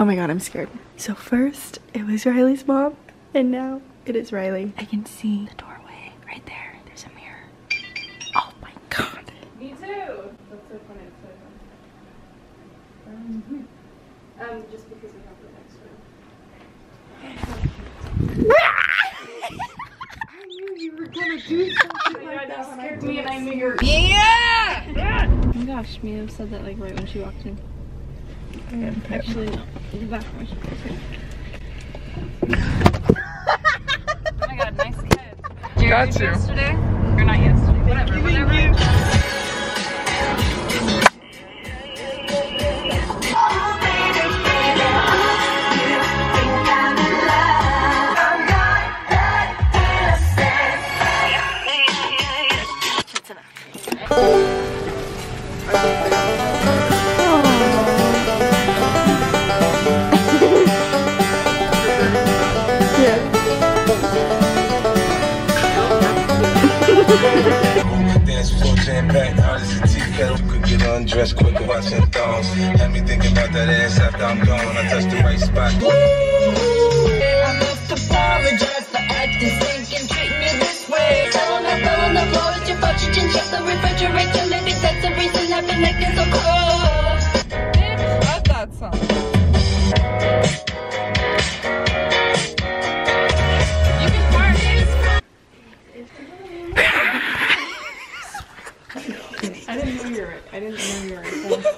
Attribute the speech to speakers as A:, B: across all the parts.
A: Oh my god, I'm scared. So first, it was Riley's mom, and now it is Riley. I can see the doorway right there. There's a mirror. Oh my god.
B: Me too. That's so funny. It's so funny. Just because we have the next one. I knew you were gonna do something like that. You scared me and I knew you were.
A: Yeah!
B: Oh my gosh, Mia said that like right when she walked in. Actually, no. In the bathroom. Oh my god, nice kid.
C: Got you.
B: Yesterday? Or not yesterday. Whatever.
D: Dance floor jam packed, hard as a tea kettle. Could get undressed quick watching thongs. Had me thinking about that ass after I'm gone. I touched the right spot.
E: I must apologize for acting stinking, treating you this way. Fell on the floor, it's your fault. You didn't check the refrigerator. Maybe that's the reason I've been acting so cold.
C: Love that song.
B: I didn't know you were right. I didn't know you were right.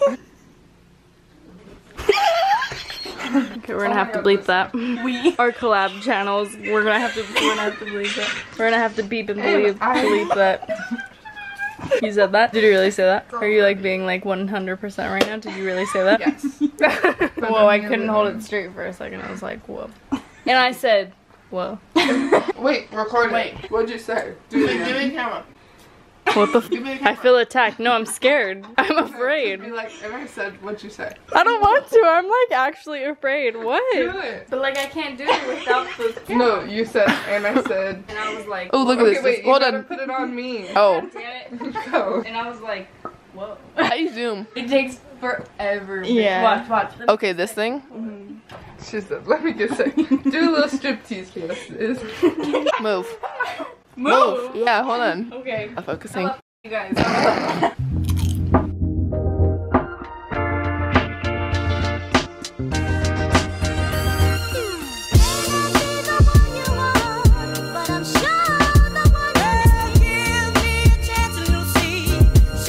A: Okay, we're gonna have to bleep that. Our collab channels, we're gonna have to bleep that. We're gonna have to beep and bleep that. You said that? Did you really say that? Are you like being like 100% right now? Did you really say that?
C: Yes.
A: Whoa, I couldn't hold it straight for a second. I was like, whoa. And I said, whoa.
C: Wait, record it. What'd you say? Do it again. Camera.
A: What the f? I feel attacked. No, I'm scared. I'm afraid.
C: Be like, and I said, what'd you say?
A: I don't want to. I'm like actually afraid. What?
C: Do it.
B: But like I can't do it without the camera.
C: No, you said, and I said.
B: And I was like,
A: Oh, look at
C: Okay,
A: this.
C: wait,
A: Hold
C: you
A: on.
C: gotta put it on me.
A: Oh.
B: damn it.
C: Go.
B: And I was like, whoa.
A: How do you zoom?
B: It takes forever.
A: Yeah.
B: Watch.
A: Okay, this thing?
C: She said, let me just say, do a little striptease for us.
A: Move.
B: Move.
A: Yeah, hold on.
B: Okay.
A: I'm focusing.
B: You guys.